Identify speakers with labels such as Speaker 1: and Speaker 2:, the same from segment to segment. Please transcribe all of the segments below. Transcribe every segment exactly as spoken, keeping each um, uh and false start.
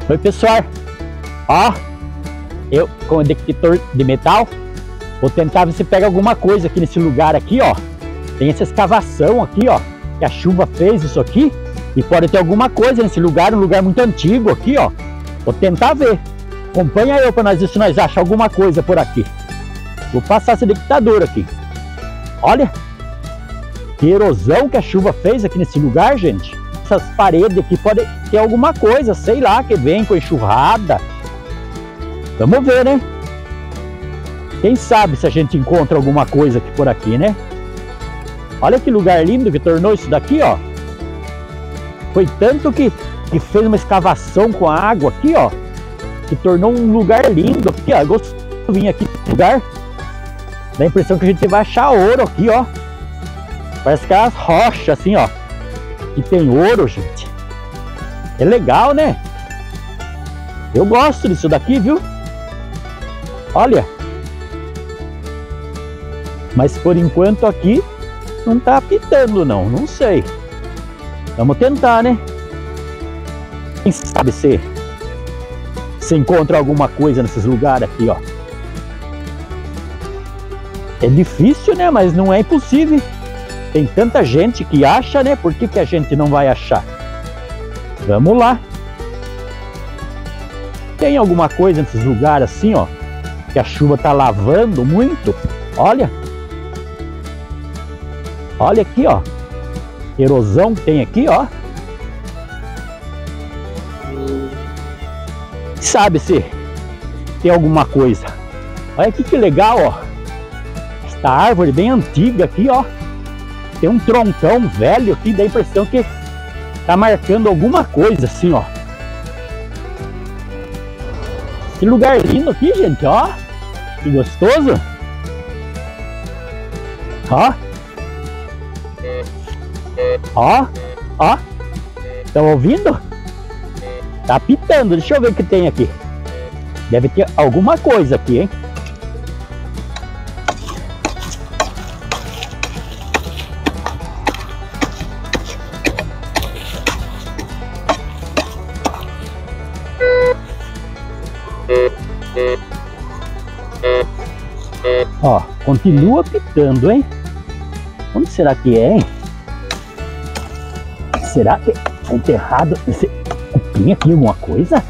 Speaker 1: Oi pessoal, ó, eu com o detector de metal vou tentar ver se pega alguma coisa aqui nesse lugar aqui, ó. Tem essa escavação aqui, ó, que a chuva fez isso aqui e pode ter alguma coisa nesse lugar, um lugar muito antigo aqui, ó. Vou tentar ver. Acompanha eu para nós ver se nós achamos alguma coisa por aqui. Vou passar esse detector aqui. Olha que erosão que a chuva fez aqui nesse lugar, gente. Essas paredes aqui podem ter alguma coisa, sei lá, que vem com enxurrada. Vamos ver, né? Quem sabe se a gente encontra alguma coisa aqui por aqui, né? Olha que lugar lindo que tornou isso daqui, ó. Foi tanto que, que fez uma escavação com a água aqui, ó, que tornou um lugar lindo aqui, ó. Gosto de vir aqui nesse lugar. Dá a impressão que a gente vai achar ouro aqui, ó. Parece que é as rochas assim, ó. E tem ouro, gente. É legal, né? Eu gosto disso daqui, viu? Olha. Mas por enquanto aqui não tá apitando não, não sei. Vamos tentar, né? Quem sabe se se encontra alguma coisa nesses lugares aqui, ó. É difícil, né? Mas não é impossível. Tem tanta gente que acha, né? Por que que a gente não vai achar? Vamos lá. Tem alguma coisa nesses lugares assim, ó, que a chuva tá lavando muito? Olha. Olha aqui, ó. Erosão que tem aqui, ó. Sabe se tem alguma coisa. Olha aqui que legal, ó. Esta árvore bem antiga aqui, ó. Tem um troncão velho aqui, dá a impressão que tá marcando alguma coisa assim, ó. Que lugar lindo aqui, gente, ó. Que gostoso. Ó. Ó, ó. Estão ouvindo? Tá apitando, deixa eu ver o que tem aqui. Deve ter alguma coisa aqui, hein? Ó, continua pitando, hein? Onde será que é, hein? Será que é enterrado esse cupim aqui, alguma coisa?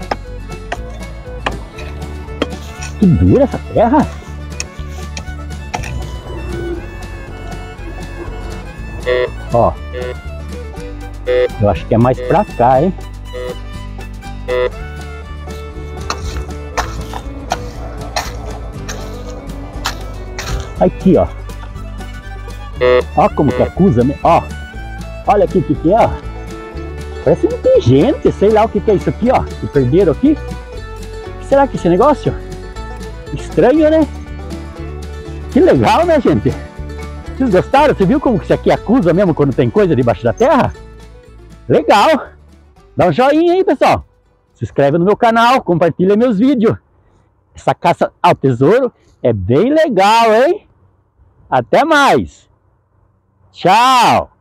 Speaker 1: Que dura essa terra! Ó, eu acho que é mais pra cá, hein? Aqui, ó. Ó como que acusa, né? Ó. Olha aqui o que que é, ó. Parece um pingente, sei lá o que que é isso aqui, ó. Que perderam aqui. O que será que é esse negócio? Estranho, né? Que legal, né, gente? Vocês gostaram? Você viu como que isso aqui acusa mesmo quando tem coisa debaixo da terra? Legal! Dá um joinha aí, pessoal. Se inscreve no meu canal, compartilha meus vídeos. Essa caça ao tesouro é bem legal, hein? Até mais! Tchau!